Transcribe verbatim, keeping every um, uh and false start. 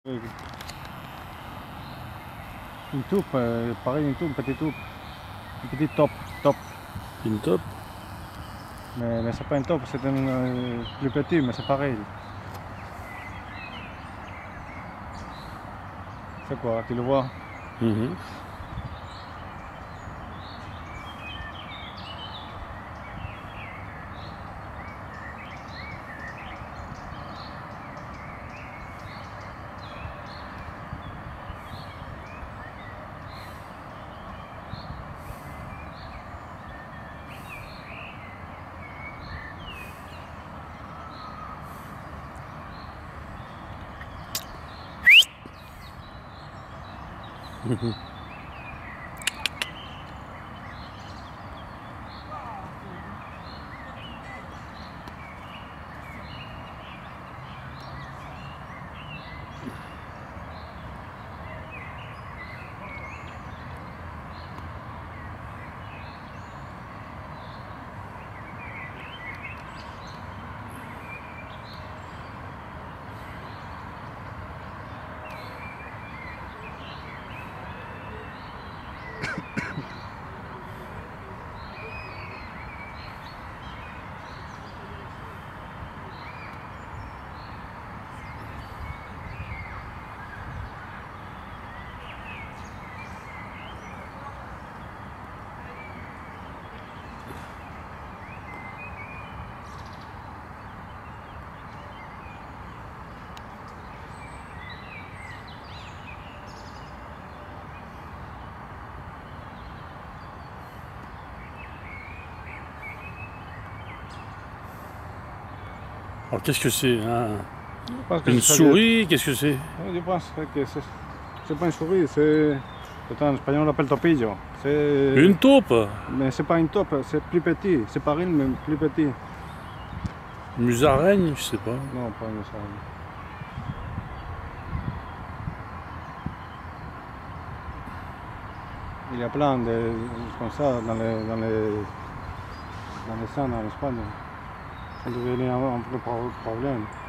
Une taupe, euh, pareil, une taupe, une petite taupe. Une petite taupe, taupe. Une taupe? Mais, mais c'est pas une taupe, c'est un euh, plus petit, mais c'est pareil. C'est quoi, tu le vois? Mmh. Mmh. Alors qu'est-ce que c'est hein? Une souris? Qu'est-ce que c'est? Je pense que c'est pas une souris, c'est... En espagnol on l'appelle topillo. Une taupe? Mais c'est pas une taupe, c'est plus petit, c'est pareil mais plus petit. Musaraigne, je sais pas. Non, pas une musaraigne. Il y a plein de comme ça dans les dans les dans les scènes en Espagne. Ça devient un, un peu problème.